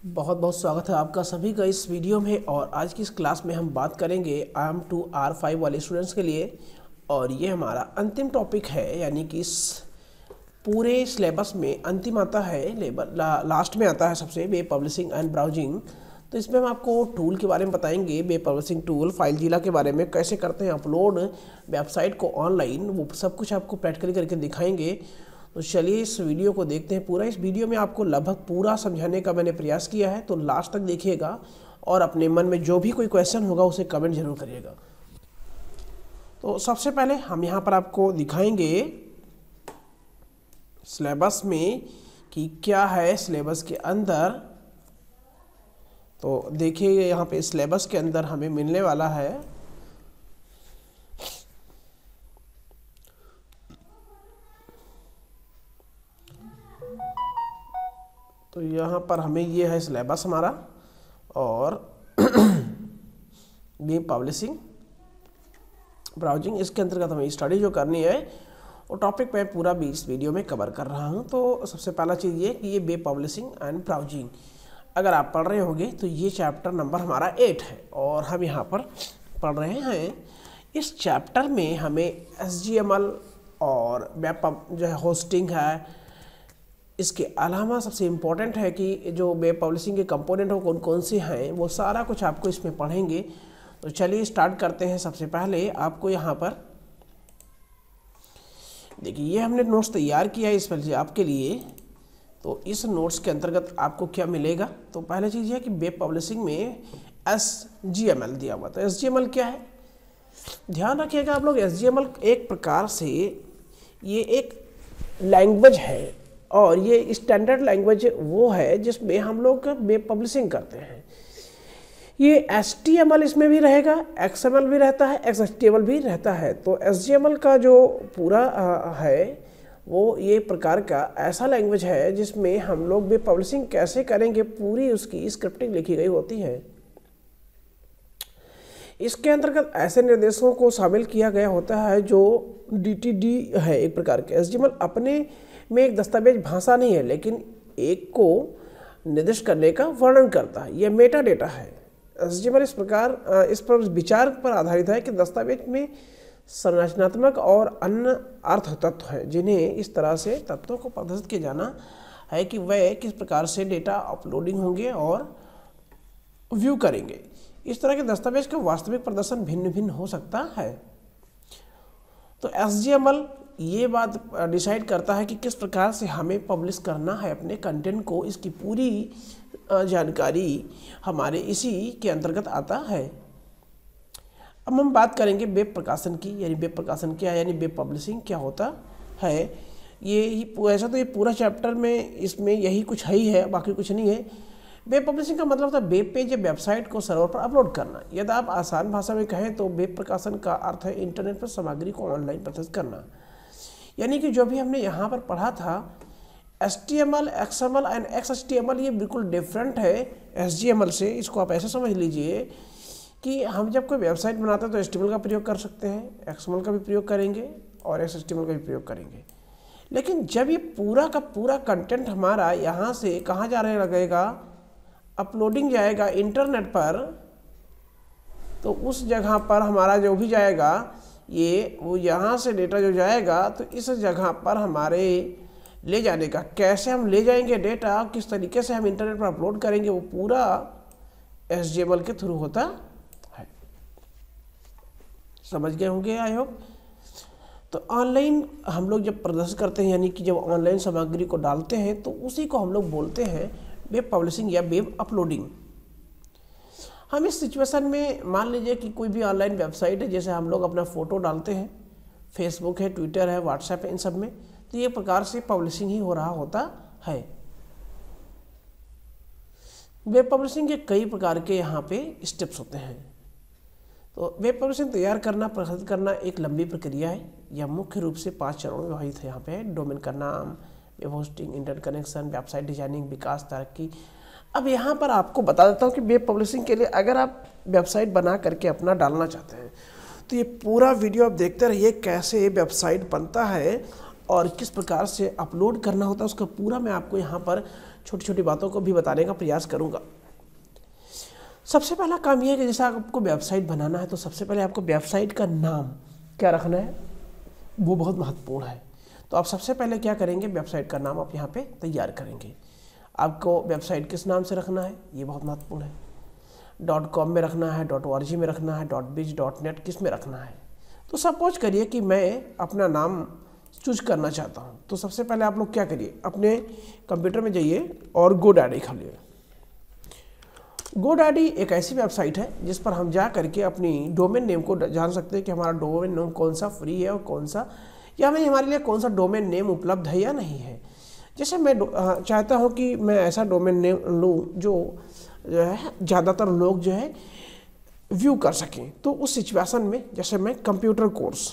बहुत बहुत स्वागत है आपका सभी का इस वीडियो में। और आज की इस क्लास में हम बात करेंगे IIM2 R5 वाले स्टूडेंट्स के लिए। और ये हमारा अंतिम टॉपिक है, यानी कि इस पूरे सिलेबस में अंतिम आता है, लास्ट में आता है सबसे वेब पब्लिशिंग एंड ब्राउजिंग। तो इसमें हम आपको टूल के बारे में बताएंगे, वेब पब्लिशिंग टूल, फाइलजीला के बारे में, कैसे करते हैं अपलोड वेबसाइट को ऑनलाइन, वो सब कुछ आपको प्रैक्टिकली करके दिखाएंगे। तो चलिए इस वीडियो को देखते हैं पूरा। इस वीडियो में आपको लगभग पूरा समझाने का मैंने प्रयास किया है, तो लास्ट तक देखिएगा और अपने मन में जो भी कोई क्वेश्चन होगा उसे कमेंट जरूर करिएगा। तो सबसे पहले हम यहाँ पर आपको दिखाएंगे सिलेबस में कि क्या है सिलेबस के अंदर। तो देखिए यहाँ पे सिलेबस के अंदर हमें मिलने वाला है तो यहाँ पर हमें ये है सिलेबस हमारा, और वेब पब्लिशिंग ब्राउजिंग, इसके अंतर्गत हमें स्टडी जो करनी है वो टॉपिक मैं पूरा भी इस वीडियो में कवर कर रहा हूँ। तो सबसे पहला चीज़ ये कि ये वेब पब्लिशिंग एंड ब्राउजिंग अगर आप पढ़ रहे होंगे तो ये चैप्टर नंबर हमारा 8 है और हम यहाँ पर पढ़ रहे हैं। इस चैप्टर में हमें HTML और वेब जो है होस्टिंग है, इसके अलावा सबसे इम्पोर्टेंट है कि जो वेब पब्लिशिंग के कंपोनेंट हो कौन कौन से हैं, वो सारा कुछ आपको इसमें पढ़ेंगे। तो चलिए स्टार्ट करते हैं। सबसे पहले आपको यहाँ पर देखिए, ये हमने नोट्स तैयार किया है इस पर आपके लिए। तो इस नोट्स के अंतर्गत आपको क्या मिलेगा, तो पहली चीज़ है कि वेब पब्लिशिंग में HTML दिया हुआ। तो HTML क्या है, ध्यान रखिएगा आप लोग। HTML एक प्रकार से ये एक लैंग्वेज है, और ये स्टैंडर्ड लैंग्वेज वो है जिसमें हम लोग वेब पब्लिशिंग करते हैं। ये HTML इसमें भी रहेगा, XML भी रहता है, XHTML भी रहता है। तो HTML का जो पूरा है वो ये प्रकार का ऐसा लैंग्वेज है जिसमें हम लोग वेब पब्लिशिंग कैसे करेंगे पूरी उसकी स्क्रिप्टिंग लिखी गई होती है। इसके अंतर्गत ऐसे निर्देशों को शामिल किया गया होता है जो DTD है एक प्रकार के। HTML अपने में एक दस्तावेज भाषा नहीं है, लेकिन एक को निर्दिष्ट करने का वर्णन करता है। यह मेटा डेटा है। HTML इस पर विचार पर आधारित है कि दस्तावेज में संरचनात्मक और अन्य अर्थ तत्व हैं, जिन्हें इस तरह से तत्वों को प्रदर्शित किया जाना है कि वह किस प्रकार से डेटा अपलोडिंग होंगे और व्यू करेंगे। इस तरह के दस्तावेज का वास्तविक प्रदर्शन भिन्न भिन्न हो सकता है। तो HTML ये बात डिसाइड करता है कि किस प्रकार से हमें पब्लिश करना है अपने कंटेंट को। इसकी पूरी जानकारी हमारे इसी के अंतर्गत आता है। अब हम बात करेंगे वेब प्रकाशन की, यानी वेब प्रकाशन क्या है, यानी वेब पब्लिशिंग क्या होता है। ऐसा तो ये पूरा चैप्टर में इसमें यही कुछ है, बाकी कुछ नहीं है। वेब पब्लिशिंग का मतलब होता है वेब पेज या वेबसाइट को सर्वर पर अपलोड करना। यदि आप आसान भाषा में कहें तो वेब प्रकाशन का अर्थ है इंटरनेट पर सामग्री को ऑनलाइन प्रदर्शित करना। यानी कि जो भी हमने यहाँ पर पढ़ा था HTML, XML एंड XHTML, ये बिल्कुल डिफरेंट है HTML से। इसको आप ऐसे समझ लीजिए कि हम जब कोई वेबसाइट बनाते हैं तो HTML का प्रयोग कर सकते हैं, XML का भी प्रयोग करेंगे और XHTML का भी प्रयोग करेंगे। लेकिन जब ये पूरा का पूरा कंटेंट हमारा यहाँ से कहाँ जाने लगेगा, अपलोडिंग जाएगा इंटरनेट पर, तो उस जगह पर हमारा जो भी जाएगा वो यहाँ से डेटा जो जाएगा, तो इस जगह पर हमारे ले जाने का, कैसे हम ले जाएंगे डेटा, किस तरीके से हम इंटरनेट पर अपलोड करेंगे, वो पूरा HTML के थ्रू होता है। समझ गए होंगे आई होप। तो ऑनलाइन हम लोग जब प्रदर्शित करते हैं, यानी कि जब ऑनलाइन सामग्री को डालते हैं, तो उसी को हम लोग बोलते हैं वेब पब्लिशिंग या वेब अपलोडिंग। हम इस सिचुएशन में मान लीजिए कि कोई भी ऑनलाइन वेबसाइट है, जैसे हम लोग अपना फ़ोटो डालते हैं, फेसबुक है, ट्विटर है, व्हाट्सएप है, इन सब में, तो ये प्रकार से पब्लिशिंग ही हो रहा होता है। वेब पब्लिशिंग के कई प्रकार के यहाँ पे स्टेप्स होते हैं। तो वेब पब्लिशिंग तैयार करना, प्रकाशित करना एक लंबी प्रक्रिया है। यह मुख्य रूप से 5 चरणों में विभाजित है। यहाँ पे डोमेन का नाम, web hosting, internet connection, website designing, विकास, तरक्की। अब यहाँ पर आपको बता देता हूँ कि वेब पब्लिशिंग के लिए अगर आप वेबसाइट बना करके अपना डालना चाहते हैं तो ये पूरा वीडियो आप देखते रहिए, कैसे वेबसाइट बनता है और किस प्रकार से अपलोड करना होता है, उसका पूरा मैं आपको यहाँ पर छोटी छोटी बातों को भी बताने का प्रयास करूँगा। सबसे पहला काम यह है कि जैसे आपको वेबसाइट बनाना है तो सबसे पहले आपको वेबसाइट का नाम क्या रखना है, वो बहुत महत्वपूर्ण है। तो आप सबसे पहले क्या करेंगे, वेबसाइट का नाम आप यहाँ पे तैयार करेंगे। आपको वेबसाइट किस नाम से रखना है, ये बहुत महत्वपूर्ण है। .com में रखना है, .org में रखना है, .biz, .net किस में रखना है। तो सपोज करिए कि मैं अपना नाम चूज करना चाहता हूँ, तो सबसे पहले आप लोग क्या करिए, अपने कंप्यूटर में जाइए और GoDaddy खोलिए। GoDaddy एक ऐसी वेबसाइट है जिस पर हम जा करके अपनी डोमेन नेम को जान सकते हैं कि हमारा डोमेन नेम कौन सा फ्री है और कौन सा, या हमें हमारे लिए कौन सा डोमेन नेम उपलब्ध है या नहीं है। जैसे मैं चाहता हूँ कि मैं ऐसा डोमेन नेम लूँ जो है ज़्यादातर लोग जो है व्यू कर सकें, तो उस सिचुएशन में जैसे मैं कंप्यूटर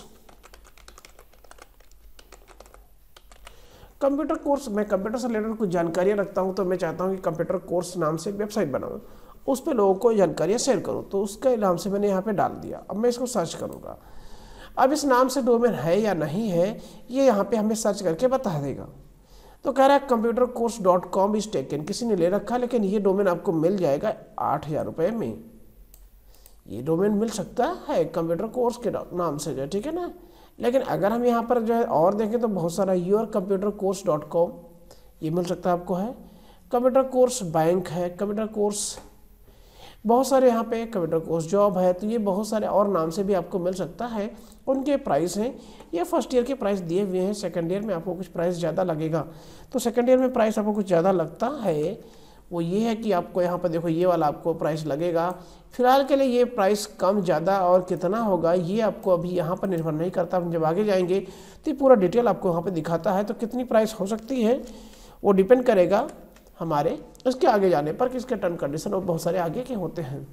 कोर्स मैं कंप्यूटर से रिलेटेड कुछ जानकारियाँ रखता हूँ, तो मैं चाहता हूँ कि कंप्यूटर कोर्स नाम से वेबसाइट बनाऊँ, उस पर लोगों को जानकारियाँ शेयर करूँ, तो उसके नाम से मैंने यहाँ पे डाल दिया। अब मैं इसको सर्च करूँगा। अब इस नाम से डोमेन है या नहीं है ये यहाँ पे हमें सर्च करके बता देगा। तो कह रहा है computercourse.com इज टेकन, किसी ने ले रखा, लेकिन ये डोमेन आपको मिल जाएगा 8,000 रुपये में। ये डोमेन मिल सकता है कंप्यूटर कोर्स के नाम से जो, ठीक है ना। लेकिन अगर हम यहाँ पर जो है और देखें तो बहुत सारा yourcomputercourse.com ये मिल सकता है आपको, है कंप्यूटर कोर्स बैंक है, कंप्यूटर कोर्स बहुत सारे यहाँ पे कंप्यूटर कोर्स जॉब है, तो ये बहुत सारे और नाम से भी आपको मिल सकता है। उनके प्राइस हैं, ये फर्स्ट ईयर के प्राइस दिए हुए हैं, सेकंड ईयर में आपको कुछ प्राइस ज़्यादा लगेगा। तो सेकंड ईयर में प्राइस आपको कुछ ज़्यादा लगता है वो ये है कि आपको यहाँ पर देखो ये वाला आपको प्राइस लगेगा। फिलहाल के लिए ये प्राइस कम ज़्यादा और कितना होगा ये आपको अभी यहाँ पर निर्भर नहीं करता। हम जब आगे जाएंगे तो ये पूरा डिटेल आपको यहाँ पर दिखाता है, तो कितनी प्राइस हो सकती है वो डिपेंड करेगा हमारे इसके आगे जाने पर कि इसके टर्म कंडीशन और बहुत सारे आगे के होते हैं।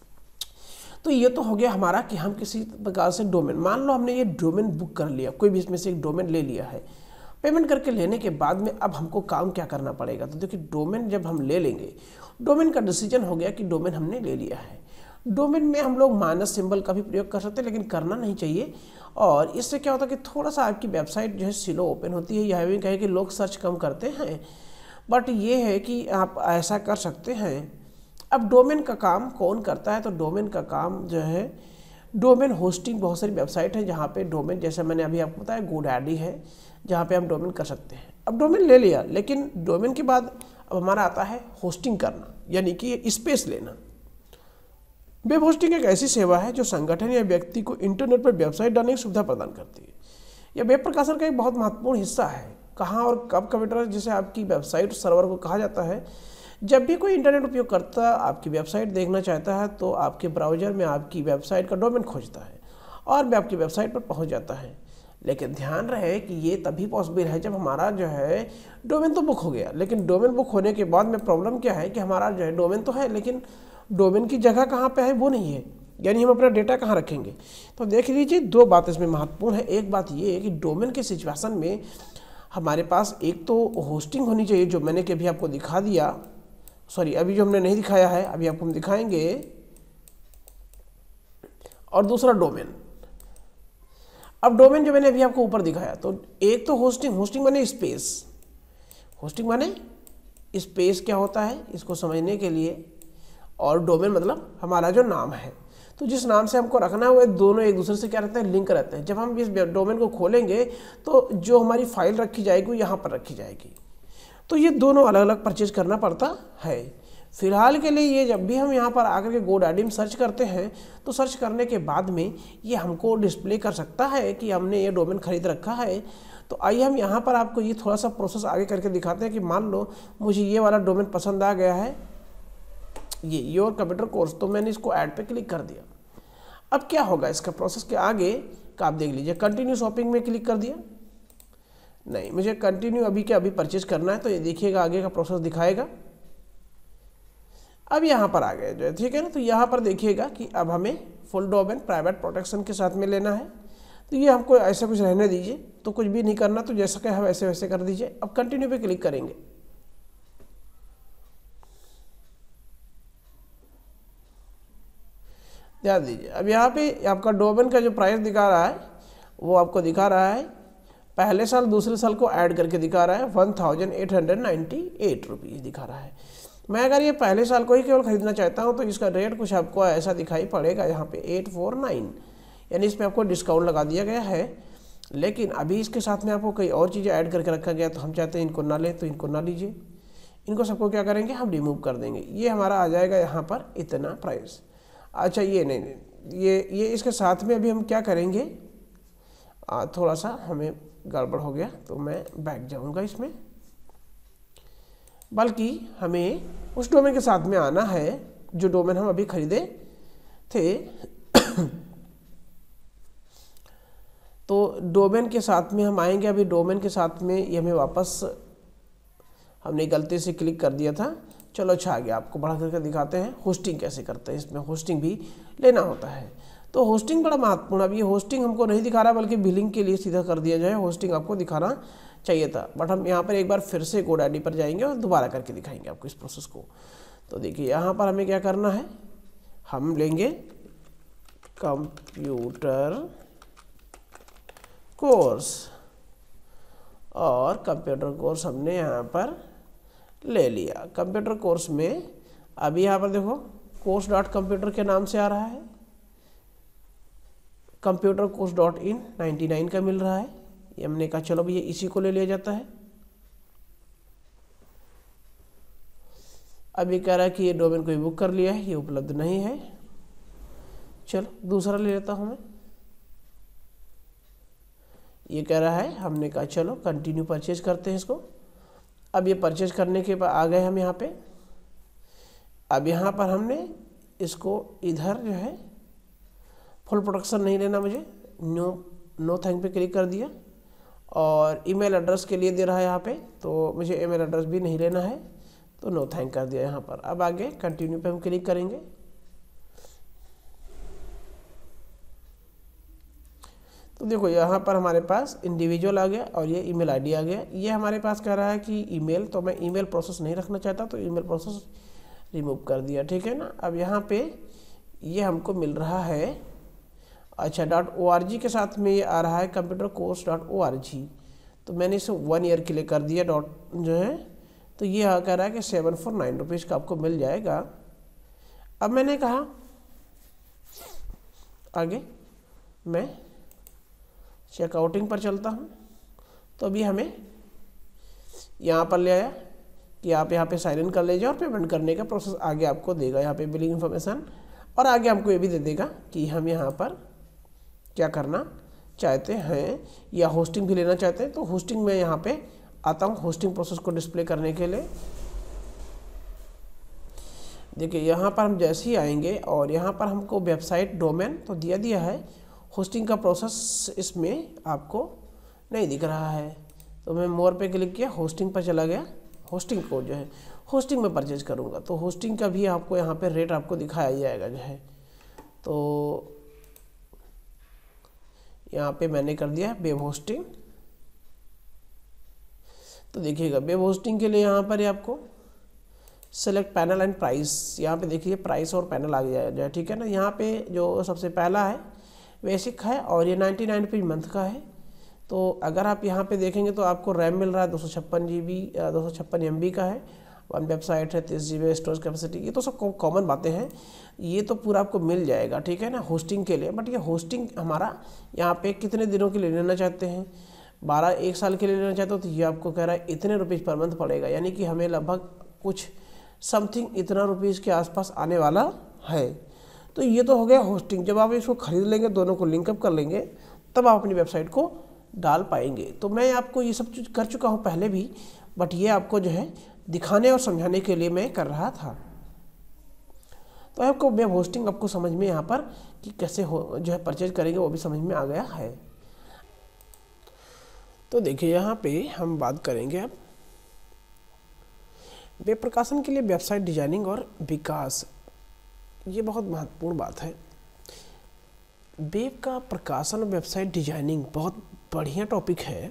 तो ये तो हो गया हमारा कि हम किसी प्रकार से डोमेन, मान लो हमने ये डोमेन बुक कर लिया, कोई भी इसमें से एक डोमेन ले लिया है। पेमेंट करके लेने के बाद में अब हमको काम क्या करना पड़ेगा, तो देखिए डोमेन जब हम ले लेंगे, डोमेन का डिसीजन हो गया कि डोमेन हमने ले लिया है। डोमेन में हम लोग माइनस सिंबल का भी प्रयोग कर सकते हैं, लेकिन करना नहीं चाहिए। और इससे क्या होता है कि थोड़ा सा आपकी वेबसाइट जो है स्लो ओपन होती है। यह भी कहे कि लोग सर्च कम करते हैं, बट ये है कि आप ऐसा कर सकते हैं। अब डोमेन का काम कौन करता है, तो डोमेन का काम जो है डोमेन होस्टिंग, बहुत सारी वेबसाइट है जहाँ पे डोमेन, जैसे मैंने अभी आपको बताया GoDaddy है जहाँ पे हम डोमेन कर सकते हैं। अब डोमेन ले लिया, लेकिन डोमेन के बाद अब हमारा आता है होस्टिंग करना, यानी कि स्पेस लेना। वेब होस्टिंग एक ऐसी सेवा है जो संगठन या व्यक्ति को इंटरनेट पर वेबसाइट डालने की सुविधा प्रदान करती है। यह वेब प्रकाशन का एक बहुत महत्वपूर्ण हिस्सा है। कहाँ और कब कंप्यूटर जिसे आपकी वेबसाइट सर्वर को कहा जाता है, जब भी कोई इंटरनेट उपयोगकर्ता आपकी वेबसाइट देखना चाहता है तो आपके ब्राउज़र में आपकी वेबसाइट का डोमेन खोजता है और वह आपकी वेबसाइट पर पहुंच जाता है। लेकिन ध्यान रहे कि ये तभी पॉसिबल है जब हमारा जो है डोमेन तो बुक हो गया, लेकिन डोमेन बुक होने के बाद में प्रॉब्लम क्या है कि हमारा जो है डोमेन तो है, लेकिन डोमेन की जगह कहाँ पे है वो नहीं है, यानी हम अपना डेटा कहाँ रखेंगे। तो देख लीजिए दो बात इसमें महत्वपूर्ण है। एक बात ये है कि डोमेन के सिचुएशन में हमारे पास एक तो होस्टिंग होनी चाहिए, जो मैंने कि अभी आपको दिखा दिया, सॉरी अभी जो हमने नहीं दिखाया है अभी आपको हम दिखाएंगे, और दूसरा डोमेन। अब डोमेन जो मैंने अभी आपको ऊपर दिखाया, तो एक तो होस्टिंग माने स्पेस, होस्टिंग माने स्पेस क्या होता है इसको समझने के लिए, और डोमेन मतलब हमारा जो नाम है। तो जिस नाम से हमको रखना है वो दोनों एक दूसरे से क्या रहते हैं, लिंक रहते हैं। जब हम इस डोमेन को खोलेंगे तो जो हमारी फाइल रखी जाएगी वो यहाँ पर रखी जाएगी। तो ये दोनों अलग अलग परचेज करना पड़ता है। फिलहाल के लिए ये जब भी हम यहाँ पर आकर के GoDaddy में सर्च करते हैं तो सर्च करने के बाद में ये हमको डिस्प्ले कर सकता है कि हमने ये डोमेन खरीद रखा है। तो आइए हम यहाँ पर आपको ये थोड़ा सा प्रोसेस आगे करके दिखाते हैं कि मान लो मुझे ये वाला डोमेन पसंद आ गया है, ये योर कंप्यूटर कोर्स, तो मैंने इसको ऐड पे क्लिक कर दिया। अब क्या होगा इसका प्रोसेस के आगे का आप देख लीजिए। कंटिन्यू शॉपिंग में क्लिक कर दिया, नहीं मुझे कंटिन्यू अभी के अभी परचेज करना है, तो ये देखिएगा आगे का प्रोसेस दिखाएगा। अब यहाँ पर आ गए जो है, ठीक है ना। तो यहाँ पर देखिएगा कि अब हमें फुल डोमेन प्राइवेट प्रोटेक्शन के साथ में लेना है, तो ये हमको ऐसा कुछ रहने दीजिए, तो कुछ भी नहीं करना, तो जैसा कि हम ऐसे वैसे कर दीजिए। अब कंटिन्यू पे क्लिक करेंगे। ध्यान दीजिए अब यहाँ पे आपका डोमेन का जो प्राइस दिखा रहा है वो आपको दिखा रहा है पहले साल दूसरे साल को ऐड करके दिखा रहा है 1898 रुपीज़ दिखा रहा है। मैं अगर ये पहले साल को ही केवल खरीदना चाहता हूँ तो इसका रेट कुछ आपको ऐसा दिखाई पड़ेगा यहाँ पे 849, यानी इसमें आपको डिस्काउंट लगा दिया गया है। लेकिन अभी इसके साथ में आपको कई और चीज़ें ऐड करके रखा गया, तो हम चाहते हैं इनको ना लें तो इनको ना लीजिए, इनको सबको क्या करेंगे हम रिमूव कर देंगे। ये हमारा आ जाएगा यहाँ पर इतना प्राइस। अच्छा ये नहीं, ये इसके साथ में अभी हम क्या करेंगे, थोड़ा सा हमें गड़बड़ हो गया तो मैं बैक जाऊँगा इसमें, बल्कि हमें उस डोमेन के साथ में आना है जो डोमेन हम अभी खरीदे थे। तो डोमेन के साथ में हम आएंगे, अभी डोमेन के साथ में ये हमें वापस हमने गलती से क्लिक कर दिया था। चलो अच्छा आ गया, आपको बढ़ा करके दिखाते हैं होस्टिंग कैसे करते हैं। इसमें होस्टिंग भी लेना होता है, तो होस्टिंग बड़ा महत्वपूर्ण। अब ये होस्टिंग हमको नहीं दिखा रहा बल्कि बिलिंग के लिए सीधा कर दिया जाए, होस्टिंग आपको दिखाना चाहिए था। बट हम यहाँ पर एक बार फिर से GoDaddy पर जाएंगे और दोबारा करके दिखाएंगे आपको इस प्रोसेस को। तो देखिए यहाँ पर हमें क्या करना है, हम लेंगे कंप्यूटर कोर्स, और कंप्यूटर कोर्स हमने यहाँ पर ले लिया। कंप्यूटर कोर्स में अभी यहाँ पर देखो course.computer के नाम से आ रहा है, कंप्यूटर कोर्स.in 99 का मिल रहा है। ये हमने कहा चलो भैया इसी को ले लिया जाता है। अभी कह रहा है कि ये डोमेन को बुक कर लिया है, ये उपलब्ध नहीं है। चलो दूसरा ले लेता हूँ मैं। ये कह रहा है, हमने कहा चलो कंटिन्यू परचेज करते हैं इसको। अब ये परचेज करने के बाद आ गए हम यहाँ पे। अब यहाँ पर हमने इसको इधर जो है फुल प्रोडक्शन नहीं लेना मुझे, नो थैंक पे क्लिक कर दिया, और ईमेल एड्रेस के लिए दे रहा है यहाँ पे, तो मुझे ईमेल एड्रेस भी नहीं लेना है, तो नो थैंक कर दिया यहाँ पर। अब आगे कंटिन्यू पे हम क्लिक करेंगे। तो देखो यहाँ पर हमारे पास इंडिविजुअल आ गया और ये ईमेल आईडी आ गया। ये हमारे पास कह रहा है कि ईमेल, तो मैं ईमेल प्रोसेस नहीं रखना चाहता, तो ईमेल प्रोसेस रिमूव कर दिया, ठीक है ना। अब यहाँ पे ये हमको मिल रहा है, अच्छा .org के साथ में ये आ रहा है computercourse.org, तो मैंने इसे 1 ईयर के लिए कर दिया डॉट जो है, तो ये कह रहा है कि 749 रुपीज़ का आपको मिल जाएगा। अब मैंने कहा आगे मैं चेकआउटिंग पर चलता हूँ, तो अभी हमें यहाँ पर ले आया कि आप यहाँ पे साइन इन कर लीजिए और पेमेंट करने का प्रोसेस आगे आपको देगा यहाँ पे बिलिंग इन्फॉर्मेशन, और आगे हमको ये भी दे देगा कि हम यहाँ पर क्या करना चाहते हैं या होस्टिंग भी लेना चाहते हैं। तो होस्टिंग में यहाँ पे आता हूँ होस्टिंग प्रोसेस को डिस्प्ले करने के लिए। देखिए यहाँ पर हम जैसे ही आएंगे और यहाँ पर हमको वेबसाइट डोमेन तो दिया है, होस्टिंग का प्रोसेस इसमें आपको नहीं दिख रहा है, तो मैं मोर पे क्लिक किया, होस्टिंग पर चला गया। होस्टिंग को जो है होस्टिंग में परचेज करूँगा, तो होस्टिंग का भी आपको यहाँ पे रेट आपको दिखाया जाएगा जो है। तो यहाँ पे मैंने कर दिया वेब होस्टिंग। तो देखिएगा वेब होस्टिंग के लिए यहाँ पर आपको सेलेक्ट पैनल एंड प्राइस, यहाँ पे देखिए प्राइस और पैनल आ गया, ठीक है ना। यहाँ पे जो सबसे पहला है बेसिक है और ये 99 रुपीज़ मंथ का है। तो अगर आप यहाँ पे देखेंगे तो आपको रैम मिल रहा है 256 MB का है, 1 वेबसाइट है, 30 GB स्टोरेज कैपेसिटी, ये तो सब कॉमन बातें हैं, ये तो पूरा आपको मिल जाएगा, ठीक है ना, होस्टिंग के लिए। बट ये होस्टिंग हमारा यहाँ पे कितने दिनों के लिए लेना चाहते हैं, 1 साल के लिए लेना चाहते हो, तो ये आपको कह रहा है इतने रुपीज़ पर मंथ पड़ेगा, यानी कि हमें लगभग कुछ समथिंग इतना रुपीज़ के आसपास आने वाला है। तो ये तो हो गया होस्टिंग। जब आप इसको खरीद लेंगे, दोनों को लिंकअप कर लेंगे, तब आप अपनी वेबसाइट को डाल पाएंगे। तो मैं आपको ये सब चीज़ कर चुका हूँ पहले भी, बट ये आपको जो है दिखाने और समझाने के लिए मैं कर रहा था। तो आपको वेब होस्टिंग आपको समझ में यहाँ पर कि कैसे जो है परचेज करेंगे वो भी समझ में आ गया है। तो देखिए यहाँ पे हम बात करेंगे अब वेब प्रकाशन के लिए वेबसाइट डिजाइनिंग और विकास। ये बहुत महत्वपूर्ण बात है। वेब का प्रकाशन और वेबसाइट डिजाइनिंग बहुत बढ़िया टॉपिक है।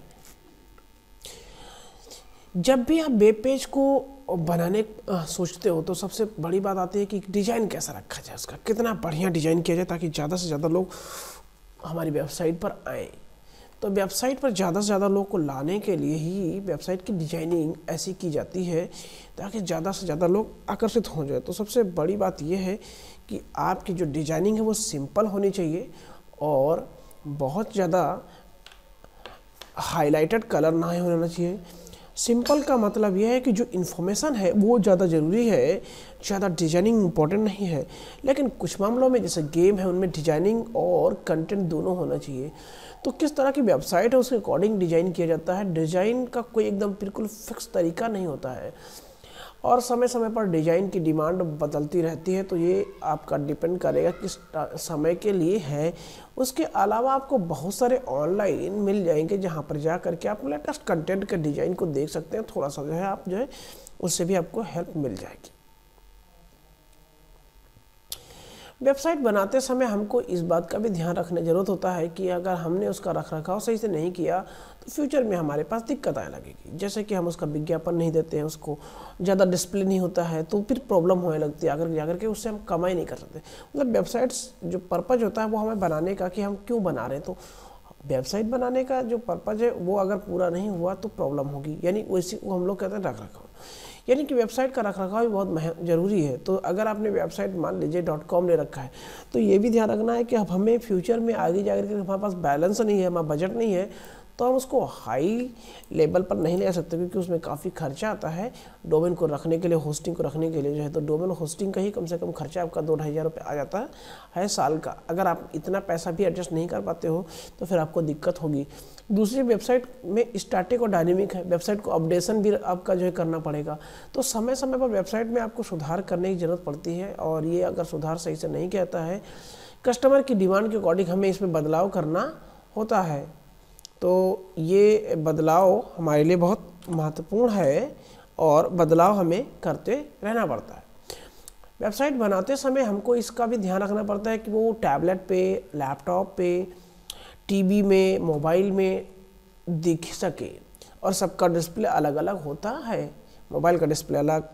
जब भी आप वेब पेज को बनाने सोचते हो तो सबसे बड़ी बात आती है कि डिज़ाइन कैसा रखा जाए, उसका कितना बढ़िया डिज़ाइन किया जाए ताकि ज़्यादा से ज़्यादा लोग हमारी वेबसाइट पर आएँ। तो वेबसाइट पर ज़्यादा से ज़्यादा लोग को लाने के लिए ही वेबसाइट की डिजाइनिंग ऐसी की जाती है ताकि ज़्यादा से ज़्यादा लोग आकर्षित हो जाए। तो सबसे बड़ी बात यह है कि आपकी जो डिजाइनिंग है वो सिंपल होनी चाहिए और बहुत ज़्यादा हाईलाइटेड कलर ना होना चाहिए। सिंपल का मतलब यह है कि जो इन्फॉर्मेशन है वो ज़्यादा ज़रूरी है, ज़्यादा डिजाइनिंग इम्पोर्टेंट नहीं है। लेकिन कुछ मामलों में जैसे गेम है उनमें डिजाइनिंग और कंटेंट दोनों होना चाहिए। तो किस तरह की वेबसाइट है उसके अकॉर्डिंग डिज़ाइन किया जाता है। डिज़ाइन का कोई एकदम बिल्कुल फिक्स तरीका नहीं होता है और समय समय पर डिज़ाइन की डिमांड बदलती रहती है। तो ये आपका डिपेंड करेगा किस समय के लिए है। उसके अलावा आपको बहुत सारे ऑनलाइन मिल जाएंगे जहाँ पर जा करके आप लेटेस्ट कंटेंट के डिज़ाइन को देख सकते हैं। थोड़ा सा जो है आप जो है उससे भी आपको हेल्प मिल जाएगी। वेबसाइट बनाते समय हमको इस बात का भी ध्यान रखने ज़रूरत होता है कि अगर हमने उसका रखरखाव सही से नहीं किया तो फ्यूचर में हमारे पास दिक्कत आने लगेगी। जैसे कि हम उसका विज्ञापन नहीं देते हैं, उसको ज़्यादा डिस्प्ले नहीं होता है तो फिर प्रॉब्लम होने लगती है आगे जाकर के, उससे हम कमाई नहीं कर सकते। मतलब वेबसाइट्स जो पर्पज़ होता है वो हमें बनाने का कि हम क्यों बना रहे हैं, तो वेबसाइट बनाने का जो पर्पज़ है वो अगर पूरा नहीं हुआ तो प्रॉब्लम होगी। यानी वैसे वो हम लोग कहते हैं रखरखाव, यानी कि वेबसाइट का रखरखाव भी बहुत ज़रूरी है। तो अगर आपने वेबसाइट मान लीजिए .com ले रखा है तो ये भी ध्यान रखना है कि अब हमें फ्यूचर में आगे जाकर के हमारे पास बैलेंस नहीं है, हमारा बजट नहीं है, तो हम उसको हाई लेवल पर नहीं ले सकते क्योंकि उसमें काफ़ी खर्चा आता है। डोमेन को रखने के लिए, होस्टिंग को रखने के लिए जो है तो डोमेन होस्टिंग का ही कम से कम खर्चा आपका 2-2.5 हज़ार रुपये आ जाता है साल का। अगर आप इतना पैसा भी एडजस्ट नहीं कर पाते हो तो फिर आपको दिक्कत होगी। दूसरी वेबसाइट में स्टैटिक और डायनेमिक है, वेबसाइट को अपडेशन भी आपका जो है करना पड़ेगा। तो समय समय पर वेबसाइट में आपको सुधार करने की ज़रूरत पड़ती है और ये अगर सुधार सही से नहीं कहता है, कस्टमर की डिमांड के अकॉर्डिंग हमें इसमें बदलाव करना होता है। तो ये बदलाव हमारे लिए बहुत महत्वपूर्ण है और बदलाव हमें करते रहना पड़ता है। वेबसाइट बनाते समय हमको इसका भी ध्यान रखना पड़ता है कि वो टैबलेट पे, लैपटॉप पे, टीवी में, मोबाइल में दिख सके और सबका डिस्प्ले अलग अलग होता है। मोबाइल का डिस्प्ले अलग,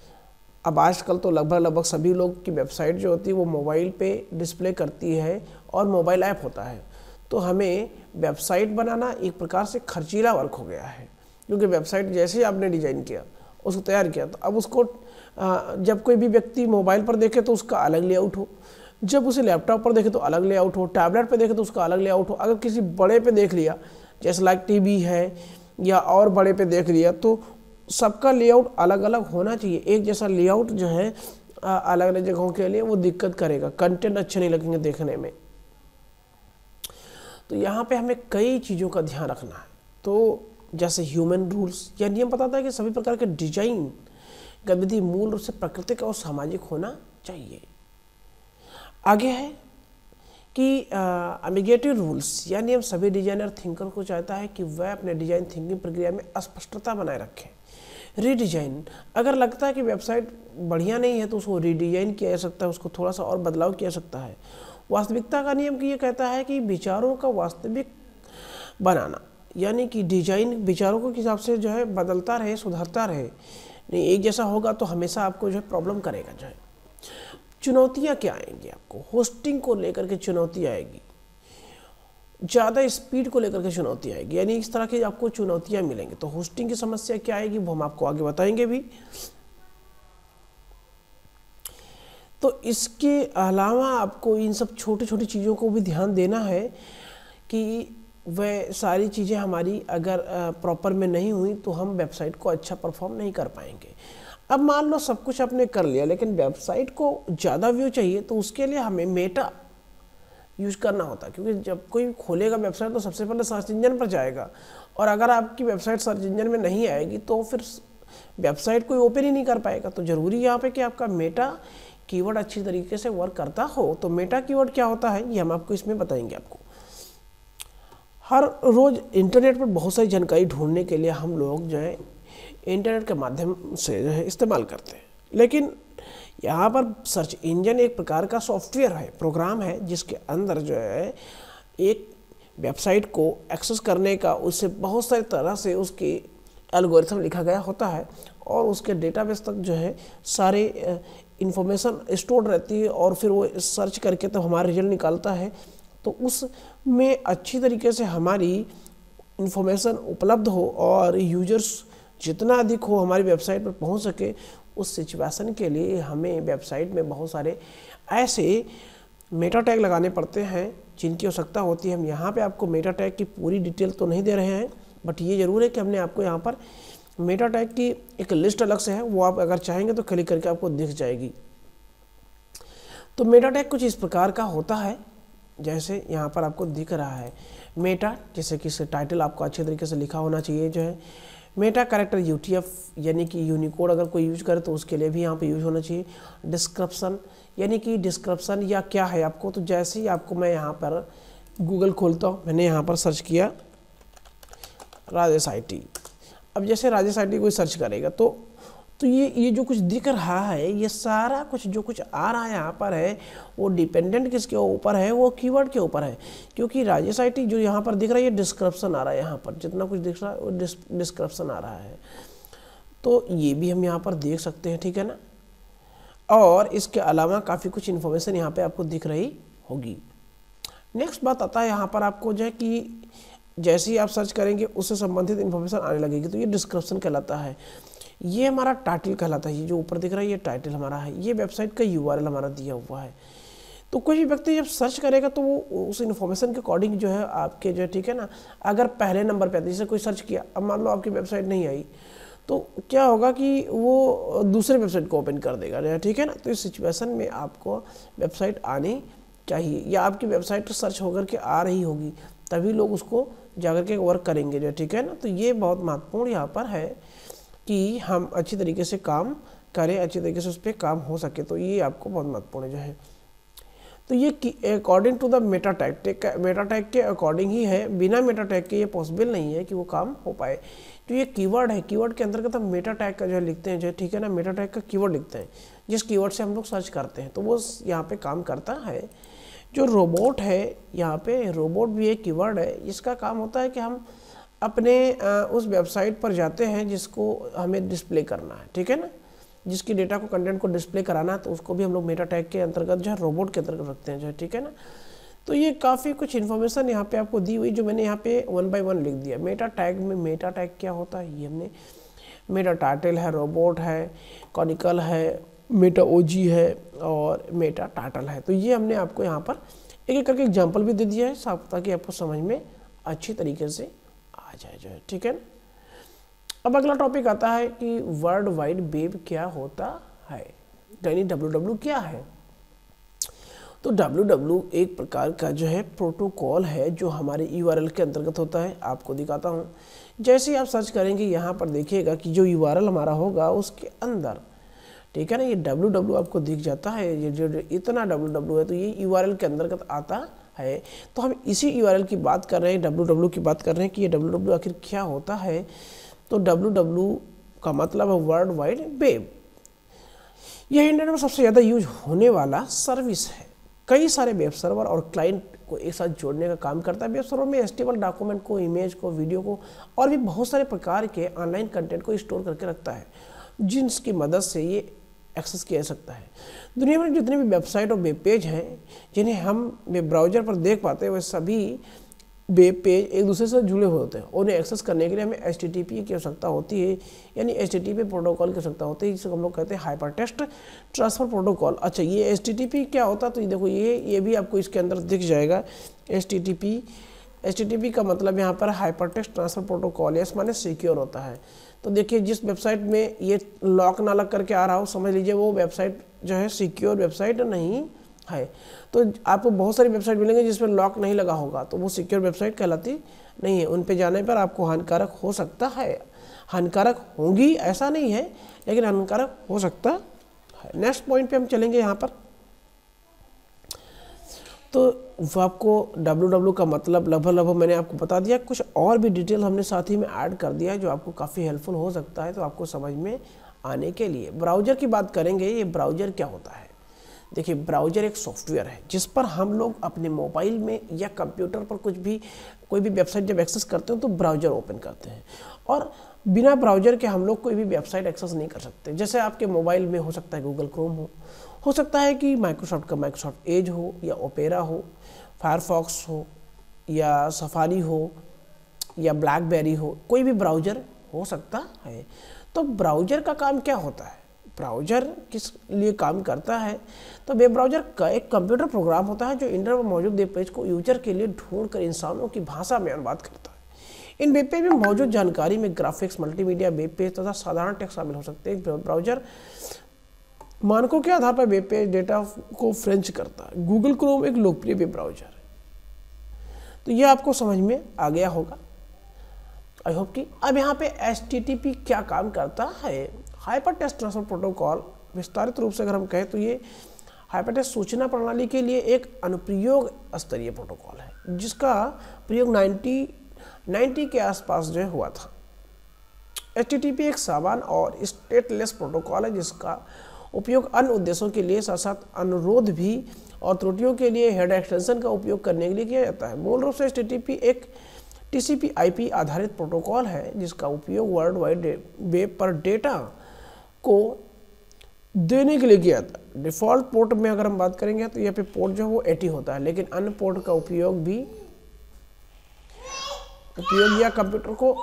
अब आजकल तो लगभग सभी लोग की वेबसाइट जो होती है वो मोबाइल पे डिस्प्ले करती है और मोबाइल ऐप होता है। तो हमें वेबसाइट बनाना एक प्रकार से खर्चीला वर्क हो गया है क्योंकि वेबसाइट जैसे ही आपने डिज़ाइन किया, उसको तैयार किया, तो अब उसको जब कोई भी व्यक्ति मोबाइल पर देखे तो उसका अलग लेआउट हो, जब उसे लैपटॉप पर देखे तो अलग लेआउट हो, टैबलेट पर देखे तो उसका अलग लेआउट हो। अगर किसी बड़े पे देख लिया जैसे लाइक टीवी है या और बड़े पे देख लिया तो सबका लेआउट अलग अलग होना चाहिए। एक जैसा लेआउट जो है अलग अलग जगहों के लिए वो दिक्कत करेगा, कंटेंट अच्छे नहीं लगेंगे देखने में। तो यहाँ पे हमें कई चीज़ों का ध्यान रखना है। तो जैसे ह्यूमन रूल्स या नियम बताता है कि सभी प्रकार के डिजाइन गतिविधि मूल रूप से प्राकृतिक और सामाजिक होना चाहिए। आगे है कि एम्बिगुइटी रूल्स या नियम सभी डिजाइनर थिंकर को चाहता है कि वह अपने डिजाइन थिंकिंग प्रक्रिया में अस्पष्टता बनाए रखें। रीडिजाइन, अगर लगता है कि वेबसाइट बढ़िया नहीं है तो उसको रीडिजाइन किया जा सकता है, उसको थोड़ा सा और बदलाव किया जा सकता है। वास्तविकता का नियम की ये कहता है कि विचारों का वास्तविक बनाना, यानी कि डिजाइन विचारों के हिसाब से जो है बदलता रहे, सुधरता रहे, नहीं एक जैसा होगा तो हमेशा आपको जो है प्रॉब्लम करेगा। जो है चुनौतियाँ क्या आएंगी, आपको होस्टिंग को लेकर के चुनौती आएगी, ज़्यादा स्पीड को लेकर के चुनौती आएगी, यानी इस तरह की आपको चुनौतियाँ मिलेंगी। तो होस्टिंग की समस्या क्या आएगी वो हम आपको आगे बताएंगे भी। तो इसके अलावा आपको इन सब छोटी छोटी चीज़ों को भी ध्यान देना है कि वह सारी चीज़ें हमारी अगर प्रॉपर में नहीं हुई तो हम वेबसाइट को अच्छा परफॉर्म नहीं कर पाएंगे। अब मान लो सब कुछ आपने कर लिया लेकिन वेबसाइट को ज़्यादा व्यू चाहिए तो उसके लिए हमें मेटा यूज करना होता है, क्योंकि जब कोई खोलेगा वेबसाइट तो सबसे पहले सर्च इंजन पर जाएगा और अगर आपकी वेबसाइट सर्च इंजन में नहीं आएगी तो फिर वेबसाइट कोई ओपन ही नहीं कर पाएगा। तो ज़रूरी यहाँ पे कि आपका मेटा कीवर्ड अच्छी तरीके से वर्क करता हो। तो मेटा कीवर्ड क्या होता है ये हम आपको इसमें बताएंगे। आपको हर रोज़ इंटरनेट पर बहुत सारी जानकारी ढूंढने के लिए हम लोग जो है इंटरनेट के माध्यम से जो है इस्तेमाल करते हैं, लेकिन यहाँ पर सर्च इंजन एक प्रकार का सॉफ्टवेयर है, प्रोग्राम है, जिसके अंदर जो है एक वेबसाइट को एक्सेस करने का उससे बहुत सारी तरह से उसके एल्गोरिथम लिखा गया होता है और उसके डेटाबेस तक जो है सारे इंफॉर्मेशन स्टोर रहती है और फिर वो सर्च करके तो हमारा रिजल्ट निकालता है। तो उसमें अच्छी तरीके से हमारी इन्फॉर्मेशन उपलब्ध हो और यूजर्स जितना अधिक हो हमारी वेबसाइट पर पहुंच सके, उस सिचुएशन के लिए हमें वेबसाइट में बहुत सारे ऐसे मेटा टैग लगाने पड़ते हैं जिनकी आवश्यकता होती है। हम यहाँ पे आपको मेटा टैग की पूरी डिटेल तो नहीं दे रहे हैं, बट ये ज़रूर है कि हमने आपको यहाँ पर मेटा टैग की एक लिस्ट अलग से है, वो आप अगर चाहेंगे तो क्लिक करके आपको दिख जाएगी। तो मेटा टैग कुछ इस प्रकार का होता है, जैसे यहाँ पर आपको दिख रहा है मेटा, जैसे कि इसका टाइटल आपको अच्छे तरीके से लिखा होना चाहिए जो है। मेटा कैरेक्टर UTF यानी कि यूनिकोड अगर कोई यूज करे तो उसके लिए भी यहाँ पे यूज होना चाहिए। डिस्क्रिप्शन यानी कि डिस्क्रिप्शन या क्या है आपको, तो जैसे ही आपको मैं यहाँ पर गूगल खोलता हूँ, मैंने यहाँ पर सर्च किया राजेश IT। अब जैसे राजेश IT कोई सर्च करेगा तो ये जो कुछ दिख रहा है, ये सारा कुछ जो कुछ आ रहा है यहाँ पर है, वो डिपेंडेंट किसके ऊपर है, वो कीवर्ड के ऊपर है। क्योंकि राजेश IT जो यहाँ पर दिख रहा है, ये डिस्क्रिप्शन आ रहा है, यहाँ पर जितना कुछ दिख रहा है वो डिस्क्रिप्शन आ रहा है। तो ये भी हम यहाँ पर देख सकते हैं, ठीक है ना। और इसके अलावा काफ़ी कुछ इन्फॉर्मेशन यहाँ पे आपको दिख रही होगी। नेक्स्ट बात आता है यहाँ पर आपको जो है कि जैसे ही आप सर्च करेंगे उससे संबंधित इन्फॉर्मेशन आने लगेगी, तो ये डिस्क्रिप्शन कहलाता है। ये हमारा टाइटल कहलाता है, ये जो ऊपर दिख रहा है ये टाइटल हमारा है, ये वेबसाइट का URL हमारा दिया हुआ है। तो कोई भी व्यक्ति जब सर्च करेगा तो वो उस इन्फॉर्मेशन के अकॉर्डिंग जो है आपके जो है, ठीक है ना, अगर पहले नंबर पे आती है, जैसे कोई सर्च किया, अब मान लो आपकी वेबसाइट नहीं आई, तो क्या होगा कि वो दूसरे वेबसाइट को ओपन कर देगा, ठीक है ना। तो इस सिचुएशन में आपको वेबसाइट आनी चाहिए, या आपकी वेबसाइट सर्च होकर के आ रही होगी, तभी लोग उसको जाकर के वर्क करेंगे जो, ठीक है ना। तो ये बहुत महत्वपूर्ण यहाँ पर है कि हम अच्छी तरीके से काम करें, अच्छी तरीके से उस पर काम हो सके, तो ये आपको बहुत महत्वपूर्ण जो है। तो ये according to the meta tag के अकॉर्डिंग ही है, बिना मेटा टैग के ये पॉसिबल नहीं है कि वो काम हो पाए। जो ये कीवर्ड है, कीवर्ड के अंतर्गत हम मेटा टैग का जो है लिखते हैं जो, ठीक है ना, मेटा टैग का कीवर्ड लिखते हैं, जिस कीवर्ड से हम लोग सर्च करते हैं, तो वो यहाँ पे काम करता है। जो रोबोट है, यहाँ पे रोबोट भी एक कीवर्ड है, इसका काम होता है कि हम अपने उस वेबसाइट पर जाते हैं जिसको हमें डिस्प्ले करना है, ठीक है ना, जिसकी डेटा को, कंटेंट को डिस्प्ले कराना है, तो उसको भी हम लोग मेटा टैग के अंतर्गत जो है रोबोट के अंतर्गत रखते हैं जो है, ठीक है ना। तो ये काफ़ी कुछ इन्फॉर्मेशन यहाँ पे आपको दी हुई, जो मैंने यहाँ पे 1 by 1 लिख दिया। मेटा टैग में मेटा टैग क्या होता है ये हमने, मेटा टाइटल है, रोबोट है, कॉनिकल है, मेटा OG है और मेटा टाइटल है। तो ये हमने आपको यहाँ पर एक एक करके एग्जाम्पल भी दे दिया है साफ, ताकि आपको समझ में अच्छी तरीके से आ जाए जो है, ठीक है ना। अब अगला टॉपिक आता है कि वर्ल्ड वाइड वेब क्या होता है, यानी WWW क्या है। तो WWW एक प्रकार का जो है प्रोटोकॉल है, जो हमारे URL के अंतर्गत होता है। आपको दिखाता हूँ, जैसे ही आप सर्च करेंगे यहाँ पर देखिएगा कि जो URL हमारा होगा उसके अंदर, ठीक है ना, ये WWW आपको दिख जाता है। ये जो इतना WWW है, तो ये URL के अंतर्गत आता है। तो हम इसी URL की बात कर रहे हैं, WWW की बात कर रहे हैं कि ये WWW आखिर क्या होता है। तो WWW का मतलब है वर्ल्ड वाइड वेब। यह इंटरनेट में सबसे ज़्यादा यूज होने वाला सर्विस है। कई सारे वेब सर्वर और क्लाइंट को एक साथ जोड़ने का काम करता है। वेब सर्वर में HTML डॉक्यूमेंट को, इमेज को, वीडियो को और भी बहुत सारे प्रकार के ऑनलाइन कंटेंट को स्टोर करके रखता है, जिसकी मदद से ये एक्सेस किया जा सकता है। दुनिया में जितने भी वेबसाइट और वेब पेज हैं जिन्हें हम वेब ब्राउज़र पर देख पाते हैं, वह सभी वेब पेज एक दूसरे से जुड़े हुए होते हैं। उन्हें एक्सेस करने के लिए हमें HTTP की आवश्यकता होती है, यानी HTTP प्रोटोकॉल की आवश्यकता होती है, जिसे हम लोग कहते हैं हाइपर टेक्स्ट ट्रांसफ़र प्रोटोकॉल। अच्छा, ये HTTP क्या होता है, तो ये देखो ये भी आपको इसके अंदर दिख जाएगा। HTTP का मतलब यहाँ पर hypertext transfer protocol, S माने सिक्योर होता है। तो देखिए, जिस वेबसाइट में ये लॉक ना लग करके आ रहा हो, समझ लीजिए वो वेबसाइट जो है सिक्योर वेबसाइट नहीं है। तो आपको बहुत सारी वेबसाइट मिलेंगे जिसमें लॉक नहीं लगा होगा, तो वो सिक्योर वेबसाइट कहलाती नहीं है। उन पे जाने पर आपको हानिकारक हो सकता है, हानिकारक होंगी ऐसा नहीं है, लेकिन हानिकारक हो सकता है। नेक्स्ट पॉइंट पे हम चलेंगे यहाँ पर। तो वो आपको WWW का मतलब लगभग मैंने आपको बता दिया। कुछ और भी डिटेल हमने साथ ही में ऐड कर दिया है जो आपको काफ़ी हेल्पफुल हो सकता है, तो आपको समझ में आने के लिए। ब्राउज़र की बात करेंगे। ये ब्राउज़र क्या होता है? देखिए, ब्राउज़र एक सॉफ्टवेयर है जिस पर हम लोग अपने मोबाइल में या कंप्यूटर पर कोई भी वेबसाइट जब एक्सेस करते हैं तो ब्राउज़र ओपन करते हैं, और बिना ब्राउज़र के हम लोग कोई भी वेबसाइट एक्सेस नहीं कर सकते। जैसे आपके मोबाइल में हो सकता है गूगल क्रोम हो हो सकता है कि माइक्रोसॉफ्ट का माइक्रोसॉफ्ट एज हो या ओपेरा हो, फायरफॉक्स हो या सफारी हो या ब्लैकबेरी हो, कोई भी ब्राउज़र हो सकता है। तो ब्राउज़र का काम क्या होता है, ब्राउज़र किस लिए काम करता है? तो वेब ब्राउज़र का एक कंप्यूटर प्रोग्राम होता है जो इंटरनेट पर मौजूद वेब पेज को यूजर के लिए ढूंढकर इंसानों की भाषा में अनुवाद करता है। इन वेब पेज में मौजूद जानकारी में ग्राफिक्स, मल्टीमीडिया, वेब पेज तथा साधारण टेक्स्ट शामिल हो सकते हैं। ब्राउज़र मानकों के आधार पर वेब पेज डेटा को फ्रेंच करता है। गूगल क्रोम एक लोकप्रिय वेब ब्राउज़र है। तो यह आपको समझ में आ गया होगा, आई होप कि। अब यहाँ पे HTTP क्या काम करता है? हाइपर टेक्स्ट ट्रांसफर प्रोटोकॉल, विस्तारित रूप से अगर हम कहें तो ये हाइपर टेक्स्ट सूचना प्रणाली के लिए एक अनुप्रयोग स्तरीय प्रोटोकॉल है, जिसका प्रयोग 1990 के आसपास जो हुआ था। HTTP एक सामान्य और स्टेटलेस प्रोटोकॉल है जिसका उपयोग अन्य उद्देश्यों के लिए साथ साथ अनुरोध भी और त्रुटियों के लिए हेडर एक्सटेंशन का उपयोग करने के लिए किया जाता है। मूल रूप से HTTP एक TCP/IP आधारित प्रोटोकॉल है जिसका उपयोग वर्ल्ड वाइड वेब पर डेटा को देने के लिए किया जाता है। डिफ़ॉल्ट पोर्ट में अगर हम बात करेंगे तो यहाँ पे पोर्ट जो है वो 80 होता है, लेकिन अन्य पोर्ट का उपयोग या कंप्यूटर को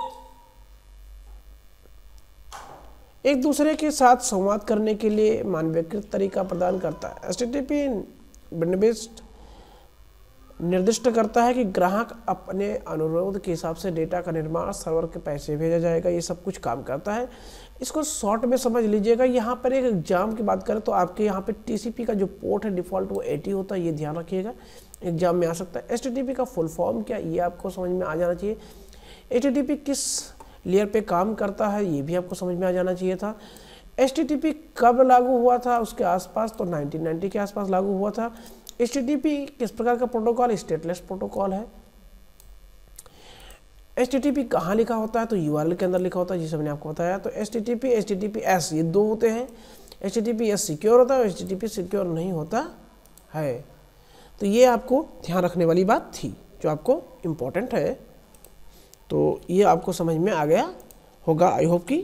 एक दूसरे के साथ संवाद करने के लिए मानवीकृत तरीका प्रदान करता है। HTTP निर्दिष्ट करता है कि ग्राहक अपने अनुरोध के हिसाब से डेटा का निर्माण, सर्वर के पैसे भेजा जाएगा, ये सब कुछ काम करता है। इसको शॉर्ट में समझ लीजिएगा। यहाँ पर एक एग्जाम की बात करें तो आपके यहाँ पे TCP का जो पोर्ट है डिफ़ॉल्ट वो 80 होता है, ये ध्यान रखिएगा, एग्जाम में आ सकता है। HTTP का फुल फॉर्म क्या, ये आपको समझ में आ जाना चाहिए। HTTP किस लेयर पे काम करता है, ये भी आपको समझ में आ जाना चाहिए था। HTTP कब लागू हुआ था, उसके आसपास तो 1990 के आसपास लागू हुआ था। HTTP किस प्रकार का प्रोटोकॉल, स्टेटलेस प्रोटोकॉल है। HTTP कहाँ लिखा होता है, तो URL के अंदर लिखा होता है, जिसे मैंने आपको बताया। तो HTTP, HTTPS ये दो होते हैं। HTTPS सिक्योर होता है, HTTP सिक्योर नहीं होता है। तो ये आपको ध्यान रखने वाली बात थी जो आपको इम्पोर्टेंट है। तो ये आपको समझ में आ गया होगा, आई होप कि।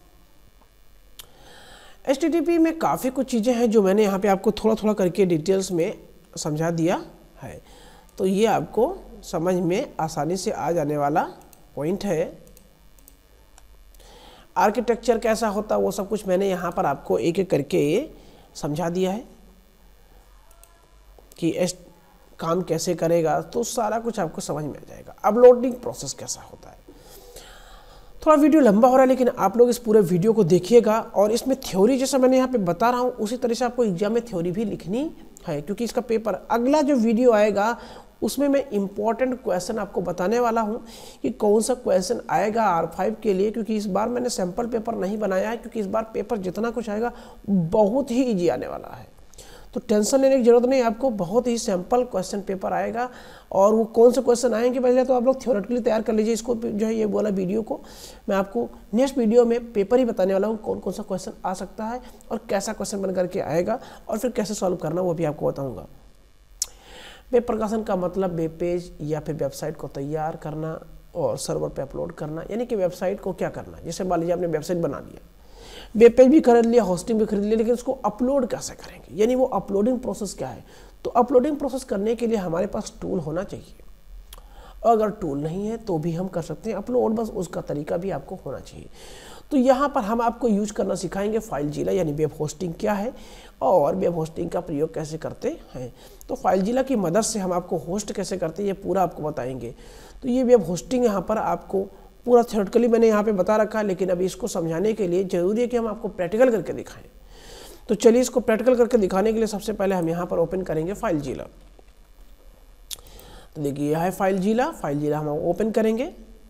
HTTP में काफ़ी कुछ चीज़ें हैं जो मैंने यहाँ पे आपको थोड़ा थोड़ा करके डिटेल्स में समझा दिया है। तो ये आपको समझ में आसानी से आ जाने वाला पॉइंट है। आर्किटेक्चर कैसा होता है वो सब कुछ मैंने यहाँ पर आपको एक एक करके समझा दिया है कि काम कैसे करेगा, तो सारा कुछ आपको समझ में आ जाएगा। अपलोडिंग प्रोसेस कैसा होता है। थोड़ा वीडियो लंबा हो रहा है, लेकिन आप लोग इस पूरे वीडियो को देखिएगा और इसमें थ्योरी जैसा मैंने यहाँ पे बता रहा हूँ उसी तरह से आपको एग्जाम में थ्योरी भी लिखनी है, क्योंकि इसका पेपर अगला जो वीडियो आएगा उसमें मैं इंपॉर्टेंट क्वेश्चन आपको बताने वाला हूं कि कौन सा क्वेश्चन आएगा R5 के लिए। क्योंकि इस बार मैंने सैम्पल पेपर नहीं बनाया है, क्योंकि इस बार पेपर जितना कुछ आएगा बहुत ही ईजी आने वाला है। तो टेंशन लेने की जरूरत नहीं, आपको बहुत ही सैम्पल क्वेश्चन पेपर आएगा। और वो कौन से क्वेश्चन आएंगे पहले तो आप लोग थ्योरेटिकली तैयार कर लीजिए। इसको जो है ये बोला वीडियो को मैं आपको नेक्स्ट वीडियो में पेपर ही बताने वाला हूँ, कौन कौन सा क्वेश्चन आ सकता है और कैसा क्वेश्चन बन करके आएगा और फिर कैसे सॉल्व करना वो भी आपको बताऊँगा। वेब प्रकाशन का मतलब वेब पेज या फिर वेबसाइट को तैयार करना और सर्वर पे अपलोड करना, यानी कि वेबसाइट को क्या करना। जैसे मान लीजिए आपने वेबसाइट बना लिया, वेब पेज भी खरीद लिया, होस्टिंग भी खरीद लिया, लेकिन उसको अपलोड कैसे करेंगे, यानी वो अपलोडिंग प्रोसेस क्या है। तो अपलोडिंग प्रोसेस करने के लिए हमारे पास टूल होना चाहिए, और अगर टूल नहीं है तो भी हम कर सकते हैं अपलोड, बस उसका तरीका भी आपको होना चाहिए। तो यहाँ पर हम आपको यूज करना सिखाएंगे फाइलजीला, यानी वेब होस्टिंग क्या है और वेब होस्टिंग का प्रयोग कैसे करते हैं। तो फाइलजीला की मदद से हम आपको होस्ट कैसे करते हैं ये पूरा आपको बताएंगे। तो ये वेब होस्टिंग यहाँ पर आपको पूरा थ्योरेटिकली मैंने यहाँ पे बता रखा है, लेकिन अभी इसको समझाने के लिए ज़रूरी है कि हम आपको प्रैक्टिकल करके दिखाएं। तो चलिए इसको प्रैक्टिकल करके दिखाने के लिए सबसे पहले हम यहाँ पर ओपन करेंगे फाइलजीला। तो देखिए यह है फाइलजीला, फाइलजीला हम ओपन करेंगे।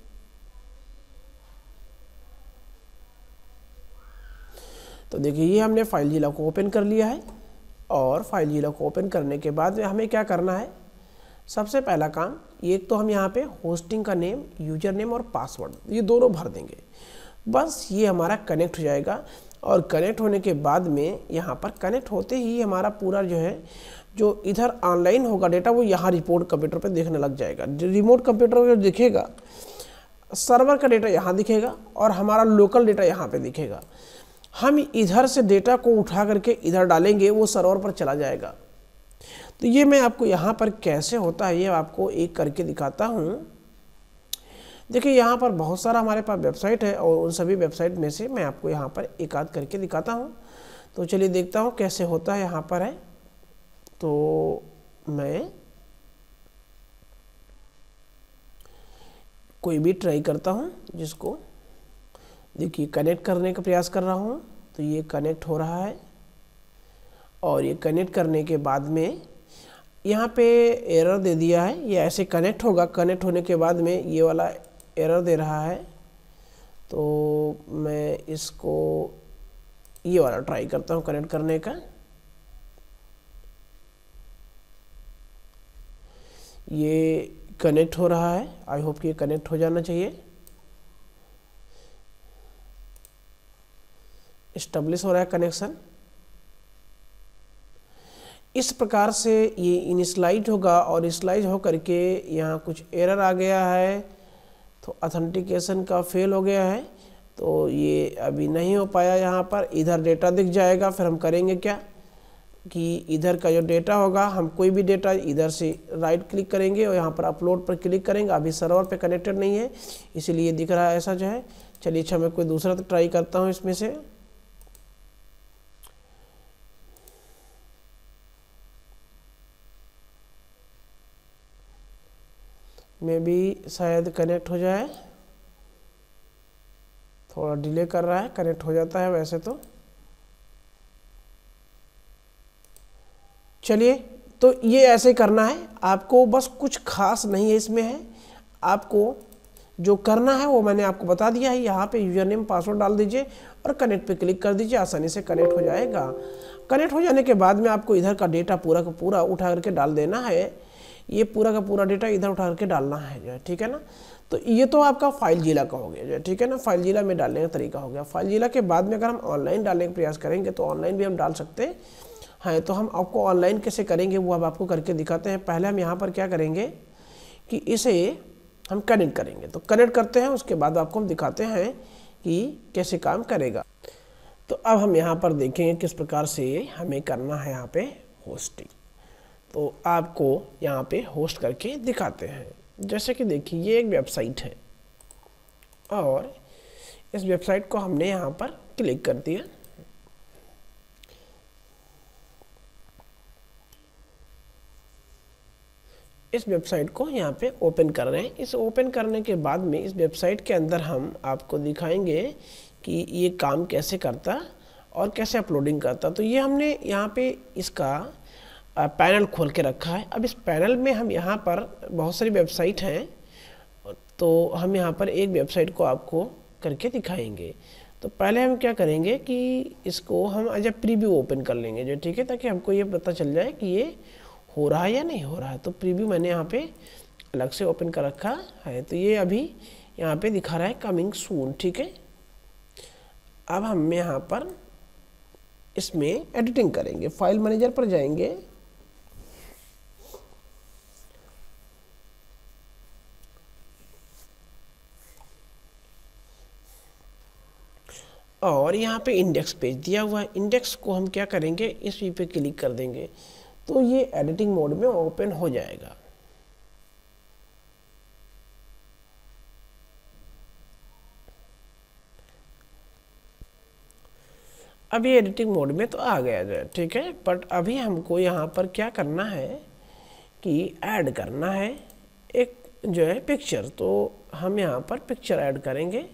तो देखिए ये हमने फाइलजीला को ओपन कर लिया है, और फाइलजीला को ओपन करने के बाद हमें क्या करना है, सबसे पहला काम एक तो हम यहाँ पे होस्टिंग का नेम, यूजर नेम और पासवर्ड ये दोनों भर देंगे। बस ये हमारा कनेक्ट हो जाएगा, और कनेक्ट होने के बाद में यहाँ पर कनेक्ट होते ही हमारा पूरा जो है जो इधर ऑनलाइन होगा डेटा वो यहाँ रिपोर्ट कंप्यूटर पे देखने लग जाएगा। रिमोट कंप्यूटर पर दिखेगा, सर्वर का डेटा यहाँ दिखेगा और हमारा लोकल डेटा यहाँ पे दिखेगा। हम इधर से डेटा को उठा करके इधर डालेंगे, वो सर्वर पर चला जाएगा। तो ये मैं आपको यहाँ पर कैसे होता है ये आपको एक करके दिखाता हूँ। देखिए यहाँ पर बहुत सारा हमारे पास वेबसाइट है और उन सभी वेबसाइट में से मैं आपको यहाँ पर एक आध करके दिखाता हूँ। तो चलिए देखता हूँ कैसे होता है यहाँ पर है। तो मैं कोई भी ट्राई करता हूँ जिसको, देखिए कनेक्ट करने का प्रयास कर रहा हूँ। तो ये कनेक्ट हो रहा है और ये कनेक्ट करने के बाद में यहाँ पे एरर दे दिया है। ये ऐसे कनेक्ट होगा, कनेक्ट होने के बाद में ये वाला एरर दे रहा है। तो मैं इसको ये वाला ट्राई करता हूँ कनेक्ट करने का। ये कनेक्ट हो रहा है, आई होप कि ये कनेक्ट हो जाना चाहिए। एस्टेब्लिश हो रहा है कनेक्शन। इस प्रकार से ये इनिशियलाइज होगा और इनिशियलाइज हो करके यहाँ कुछ एरर आ गया है, तो ऑथेंटिकेशन का फेल हो गया है। तो ये अभी नहीं हो पाया। यहाँ पर इधर डेटा दिख जाएगा। फिर हम करेंगे क्या कि इधर का जो डेटा होगा, हम कोई भी डेटा इधर से राइट क्लिक करेंगे और यहाँ पर अपलोड पर क्लिक करेंगे। अभी सर्वर पे कनेक्टेड नहीं है इसीलिए दिख रहा है ऐसा जो है। चलिए अच्छा मैं कोई दूसरा तो ट्राई करता हूँ इसमें से। में भी शायद कनेक्ट हो जाए, थोड़ा डिले कर रहा है, कनेक्ट हो जाता है वैसे तो। चलिए तो ये ऐसे करना है आपको, बस कुछ खास नहीं है इसमें है। आपको जो करना है वो मैंने आपको बता दिया है। यहाँ पे यूजर नेम पासवर्ड डाल दीजिए और कनेक्ट पे क्लिक कर दीजिए, आसानी से कनेक्ट हो जाएगा। कनेक्ट हो जाने के बाद में आपको इधर का डेटा पूरा का पूरा उठा करके डाल देना है। ये पूरा का पूरा डेटा इधर उठा करके डालना है जो है, ठीक है ना। तो ये तो आपका फाइल जिला का हो गया जो है, ठीक है ना। फाइल जिला में डालने का तरीका हो गया। फाइल जिला के बाद में अगर हम ऑनलाइन डालने का प्रयास करेंगे तो ऑनलाइन भी हम डाल सकते हैं। तो हम आपको ऑनलाइन कैसे करेंगे वो अब आपको करके दिखाते हैं। पहले हम यहाँ पर क्या करेंगे कि इसे हम कनेक्ट करेंगे। तो कनेक्ट करते हैं, उसके बाद आपको हम दिखाते हैं कि कैसे काम करेगा। तो अब हम यहाँ पर देखेंगे किस प्रकार से हमें करना है यहाँ पे होस्टिंग। तो आपको यहाँ पे होस्ट करके दिखाते हैं। जैसे कि देखिए ये एक वेबसाइट है और इस वेबसाइट को हमने यहाँ पर क्लिक कर दिया। इस वेबसाइट को यहाँ पे ओपन कर रहे हैं। इस ओपन करने के बाद में इस वेबसाइट के अंदर हम आपको दिखाएंगे कि ये काम कैसे करता और कैसे अपलोडिंग करता। तो ये हमने यहाँ पे इसका पैनल खोल के रखा है। अब इस पैनल में हम यहाँ पर बहुत सारी वेबसाइट हैं, तो हम यहाँ पर एक वेबसाइट को आपको करके दिखाएंगे। तो पहले हम क्या करेंगे कि इसको हम एज ए प्रीव्यू ओपन कर लेंगे जो, ठीक है, ताकि हमको ये पता चल जाए कि ये हो रहा है या नहीं हो रहा है। तो प्रीव्यू मैंने यहाँ पे अलग से ओपन कर रखा है। तो ये अभी यहाँ पे दिखा रहा है कमिंग सून, ठीक है। अब हम यहाँ पर इसमें एडिटिंग करेंगे। फाइल मैनेजर पर जाएंगे, और यहाँ पे इंडेक्स पेज दिया हुआ है। इंडेक्स को हम क्या करेंगे, इस वी पे क्लिक कर देंगे तो ये एडिटिंग मोड में ओपन हो जाएगा। अब ये एडिटिंग मोड में तो आ गया जो, ठीक है। बट अभी हमको यहाँ पर क्या करना है कि ऐड करना है एक जो है पिक्चर। तो हम यहाँ पर पिक्चर ऐड करेंगे।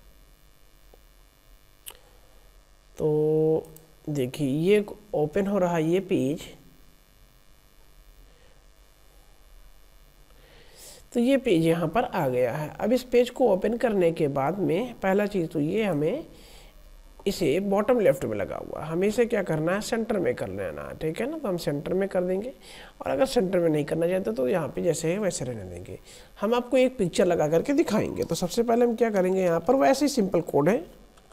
तो देखिए ये ओपन हो रहा है ये पेज। तो ये पेज यहाँ पर आ गया है। अब इस पेज को ओपन करने के बाद में पहला चीज़ तो ये हमें इसे बॉटम लेफ्ट में लगा हुआ है, हमें इसे क्या करना है, सेंटर में कर लेना है, ठीक है ना। तो हम सेंटर में कर देंगे, और अगर सेंटर में नहीं करना चाहते तो यहाँ पे जैसे है वैसे रहने देंगे। हम आपको एक पिक्चर लगा करके दिखाएंगे। तो सबसे पहले हम क्या करेंगे, यहाँ पर वैसे ही सिंपल कोड है,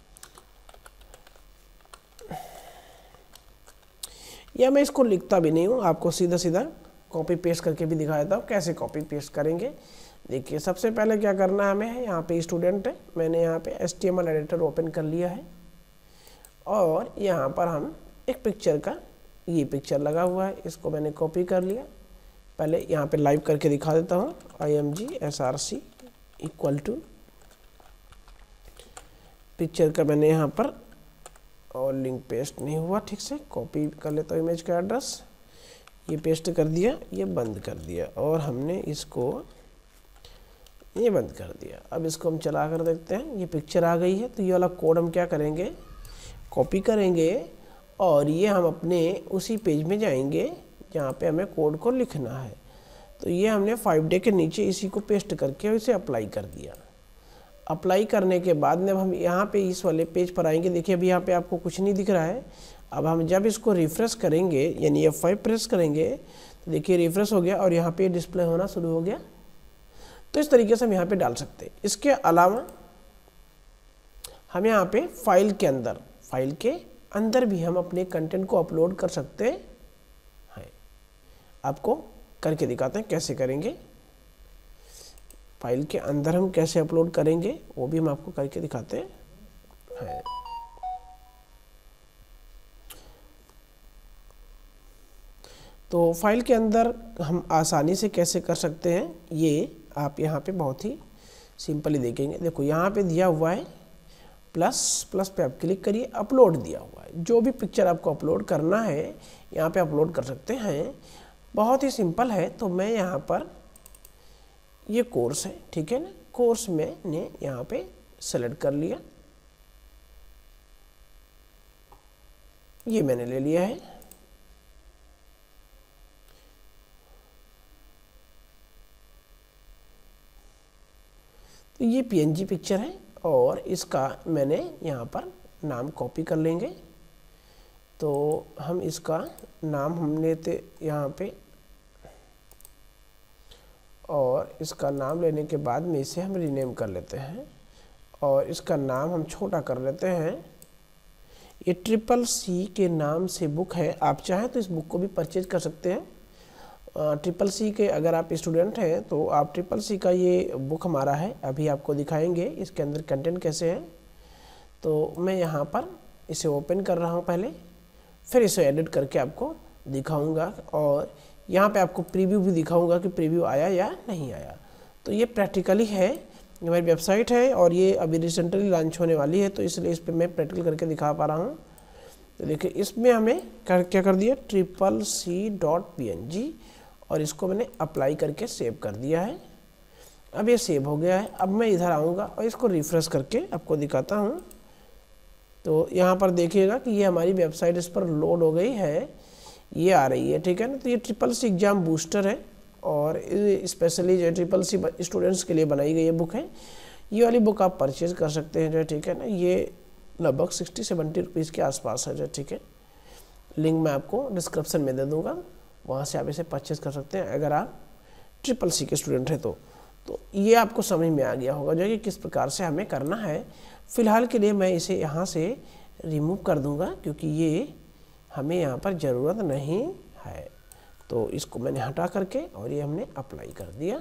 या मैं इसको लिखता भी नहीं हूँ, आपको सीधा सीधा कॉपी पेस्ट करके भी दिखा देता हूँ कैसे कॉपी पेस्ट करेंगे। देखिए सबसे पहले क्या करना है हमें, यहाँ पे स्टूडेंट है, मैंने यहाँ पे HTML एडिटर ओपन कर लिया है और यहाँ पर हम एक पिक्चर का, ये पिक्चर लगा हुआ है, इसको मैंने कॉपी कर लिया। पहले यहाँ पे लाइव करके दिखा देता हूँ, IMG SRC equal to picture का मैंने यहाँ पर, और लिंक पेस्ट नहीं हुआ ठीक से, कॉपी कर लेता हूँ इमेज का एड्रेस, ये पेस्ट कर दिया, ये बंद कर दिया, और हमने इसको ये बंद कर दिया। अब इसको हम चला कर देखते हैं, ये पिक्चर आ गई है। तो ये वाला कोड हम क्या करेंगे, कॉपी करेंगे, और ये हम अपने उसी पेज में जाएंगे जहाँ पे हमें कोड को लिखना है। तो ये हमने 5 डे के नीचे इसी को पेस्ट करके इसे अप्लाई कर दिया। अप्लाई करने के बाद में हम यहाँ पे इस वाले पेज पर आएंगे। देखिए अभी यहाँ पे आपको कुछ नहीं दिख रहा है। अब हम जब इसको रिफ़्रेश करेंगे, यानी F5 प्रेस करेंगे, तो देखिए रिफ़्रेश हो गया और यहाँ पे डिस्प्ले होना शुरू हो गया। तो इस तरीके से हम यहाँ पे डाल सकते हैं। इसके अलावा हम यहाँ पे फाइल के अंदर भी हम अपने कंटेंट को अपलोड कर सकते हैं। आपको करके दिखाते हैं कैसे करेंगे। फाइल के अंदर हम कैसे अपलोड करेंगे वो भी हम आपको करके दिखाते हैं। तो फाइल के अंदर हम आसानी से कैसे कर सकते हैं, ये आप यहाँ पे बहुत ही सिंपली देखेंगे। देखो यहाँ पे दिया हुआ है प्लस पे आप क्लिक करिए, अपलोड दिया हुआ है। जो भी पिक्चर आपको अपलोड करना है यहाँ पे अपलोड कर सकते हैं। बहुत ही सिंपल है। तो मैं यहाँ पर, ये कोर्स है ठीक है ना, कोर्स मैंने यहाँ पे सेलेक्ट कर लिया, ये मैंने ले लिया है। तो ये PNG पिक्चर है और इसका मैंने यहाँ पर नाम कॉपी कर लेंगे। तो हम इसका नाम हम लेते यहाँ पे, और इसका नाम लेने के बाद में इसे हम रीनेम कर लेते हैं और इसका नाम हम छोटा कर लेते हैं। ये CCC के नाम से बुक है। आप चाहें तो इस बुक को भी परचेज कर सकते हैं। CCC के अगर आप स्टूडेंट हैं तो आप CCC का ये बुक हमारा है, अभी आपको दिखाएंगे इसके अंदर कंटेंट कैसे है। तो मैं यहाँ पर इसे ओपन कर रहा हूँ पहले, फिर इसे एडिट करके आपको दिखाऊंगा और यहाँ पे आपको प्रीव्यू भी दिखाऊंगा कि प्रीव्यू आया या नहीं आया। तो ये प्रैक्टिकली है, ये हमारी वेबसाइट है और ये अभी रिसेंटली लॉन्च होने वाली है, तो इसलिए इस पर मैं प्रैक्टिकल करके दिखा पा रहा हूँ। तो देखिए इसमें हमें क्या कर दिया, CCC.png, और इसको मैंने अप्लाई करके सेव कर दिया है। अब ये सेव हो गया है। अब मैं इधर आऊँगा और इसको रिफ़्रेश करके आपको दिखाता हूँ। तो यहाँ पर देखिएगा कि ये हमारी वेबसाइट इस पर लोड हो गई है, ये आ रही है ठीक है ना। तो ये CCC एग्ज़ाम बूस्टर है और स्पेशली जो CCC स्टूडेंट्स के लिए बनाई गई ये बुक है। ये वाली बुक आप परचेज़ कर सकते हैं जो ठीक है ना। ये लगभग 60-70 रुपीज़ के आसपास है जो ठीक है। लिंक मैं आपको डिस्क्रिप्शन में दे दूँगा, वहाँ से आप इसे परचेज़ कर सकते हैं अगर आप CCC के स्टूडेंट हैं तो ये आपको समझ में आ गया होगा जो कि किस प्रकार से हमें करना है। फ़िलहाल के लिए मैं इसे यहाँ से रिमूव कर दूँगा क्योंकि ये हमें यहाँ पर ज़रूरत नहीं है। तो इसको मैंने हटा करके और ये हमने अप्लाई कर दिया।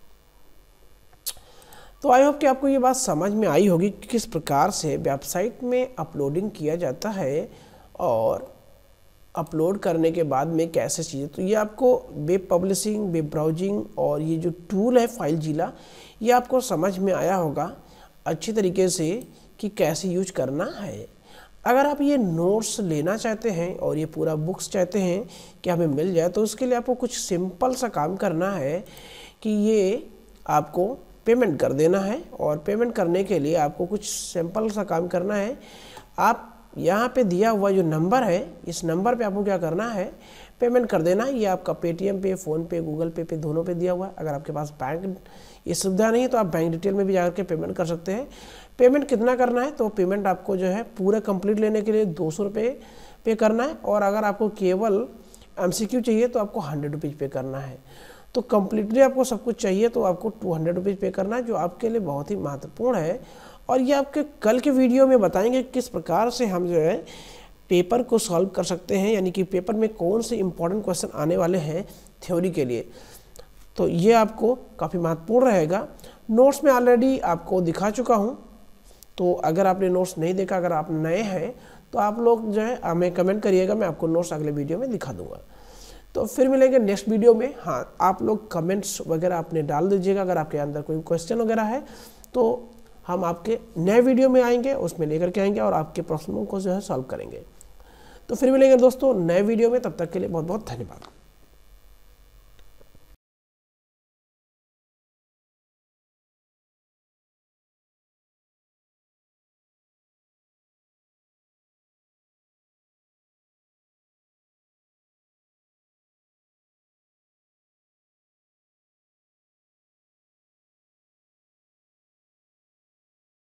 तो आई होप कि आपको ये बात समझ में आई होगी कि किस प्रकार से वेबसाइट में अपलोडिंग किया जाता है और अपलोड करने के बाद में कैसे चीज़ें। तो ये आपको वेब पब्लिशिंग, वेब ब्राउजिंग और ये जो टूल है फाइलजीला, ये आपको समझ में आया होगा अच्छी तरीके से कि कैसे यूज करना है। अगर आप ये नोट्स लेना चाहते हैं और ये पूरा बुक्स चाहते हैं कि हमें मिल जाए, तो उसके लिए आपको कुछ सिंपल सा काम करना है कि ये आपको पेमेंट कर देना है। और पेमेंट करने के लिए आपको कुछ सिंपल सा काम करना है। आप यहाँ पे दिया हुआ जो नंबर है, इस नंबर पे आपको क्या करना है, पेमेंट कर देना है। ये आपका पेटीएम पे, फ़ोनपे, गूगल पे दोनों पे दिया हुआ है। अगर आपके पास बैंक ये सुविधा नहीं है तो आप बैंक डिटेल में भी जाकर के पेमेंट कर सकते हैं। पेमेंट कितना करना है, तो पेमेंट आपको जो है पूरा कंप्लीट लेने के लिए 200 रुपये पे करना है, और अगर आपको केवल MCQ चाहिए तो आपको 100 रुपीज़ पे करना है। तो कम्प्लीटली आपको सब कुछ चाहिए तो आपको 200 रुपीज़ पे करना है, जो आपके लिए बहुत ही महत्वपूर्ण है। और ये आपके कल के वीडियो में बताएंगे किस प्रकार से हम जो है पेपर को सॉल्व कर सकते हैं, यानी कि पेपर में कौन से इंपॉर्टेंट क्वेश्चन आने वाले हैं थ्योरी के लिए। तो ये आपको काफ़ी महत्वपूर्ण रहेगा। नोट्स में ऑलरेडी आपको दिखा चुका हूँ, तो अगर आपने नोट्स नहीं देखा, अगर आप नए हैं तो आप लोग जो है हमें कमेंट करिएगा, मैं आपको नोट्स अगले वीडियो में दिखा दूंगा। तो फिर मिलेंगे नेक्स्ट वीडियो में। हाँ, आप लोग कमेंट्स वगैरह अपने डाल दीजिएगा, अगर आपके अंदर कोई क्वेश्चन वगैरह है तो हम आपके नए वीडियो में आएंगे, उसमें लेकर के आएंगे और आपके प्रश्नों को जो है सॉल्व करेंगे। तो फिर मिलेंगे दोस्तों नए वीडियो में, तब तक के लिए बहुत बहुत धन्यवाद।